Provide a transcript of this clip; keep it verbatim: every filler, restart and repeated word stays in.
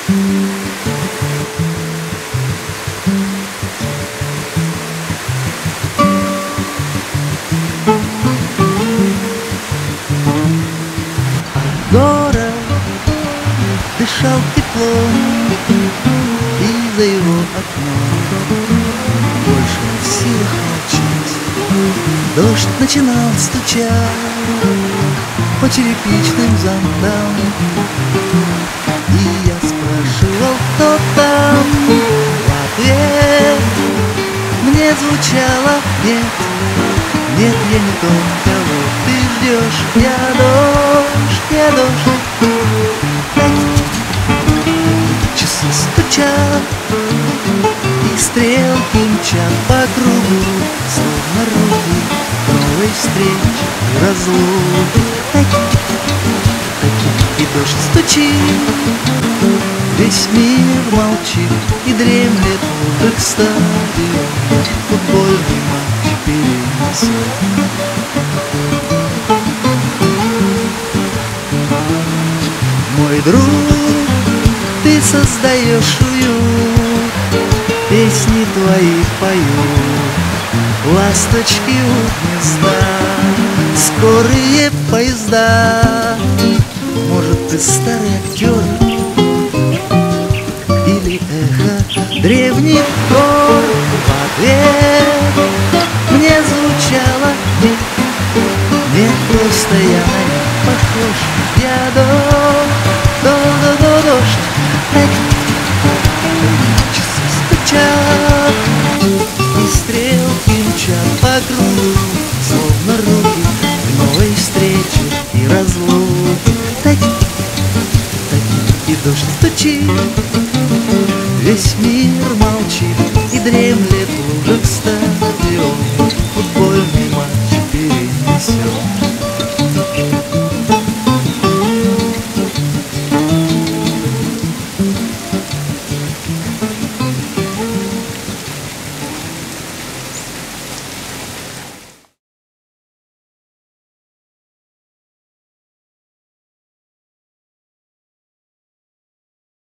Город дышал теплом, и за его окном больше не в силах молчать. Дождь начинал стучать по черепичным зонтам, и я спрашивал, кто там. В ответ мне звучало: нет, нет, я не тот, кого ты ждешь. Я дождь, я дождь. Часы стучат, и стрелки мчат по кругу, словно руки новой встречи и разлуки. И дождь стучит, весь мир молчит и дремлет в лужах стадиона. Футбольный матч перенесет. Мой друг, ты создаешь уют, песни твои поют ласточки у гнезда, скорые поезда. Может, ты старый актер или эхо древних гор. В ответ мне звучало: нет, нет, просто я на них похож. Я дождь, дождь, дождь, дождь. Часы стучат, и стрелки мчат по кругу, словно руки в новой встрече и разлуки. Таки, таки, и дождь стучит, весь мир молчит и дремлет в лужах стадион. Футбольный